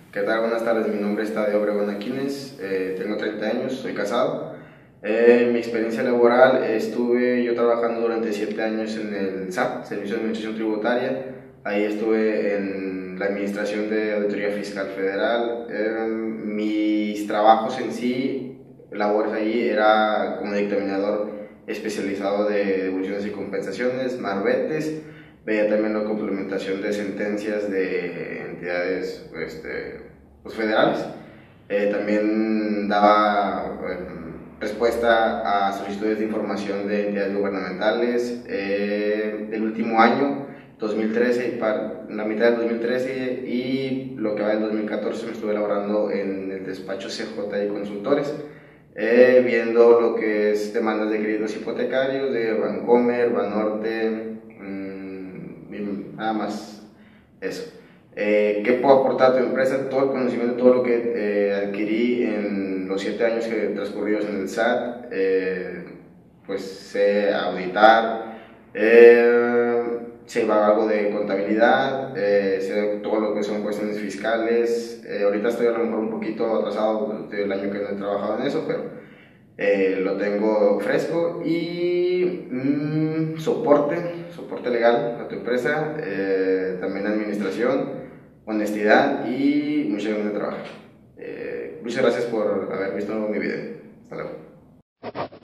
¿Qué tal? Buenas tardes, mi nombre es Tadeo Obregón Aquines, tengo 30 años, soy casado. Mi experiencia laboral, estuve yo trabajando durante 7 años en el SAT, Servicio de Administración Tributaria. Ahí estuve en la Administración de Auditoría Fiscal Federal. Mis trabajos en sí, labores allí, era como dictaminador especializado de devoluciones y compensaciones, marbetes. Veía también la complementación de sentencias de entidades pues, federales. También daba respuesta a solicitudes de información de entidades gubernamentales. El último año, 2013, la mitad del 2013 y lo que va del 2014, me estuve elaborando en el despacho CJ y Consultores, viendo lo que es demandas de créditos hipotecarios de Bancomer, Banorte, nada más eso. ¿Qué puedo aportar a tu empresa? Todo el conocimiento, todo lo que adquirí en los 7 años que transcurridos en el SAT, pues sé auditar, sé algo de contabilidad, sé todo lo que son cuestiones fiscales. Ahorita estoy a lo mejor un poquito atrasado del año que no he trabajado en eso, pero lo tengo fresco. Y soporte legal a tu empresa, también administración, honestidad y mucha ganas de trabajar. Muchas gracias por haber visto mi video. Hasta luego.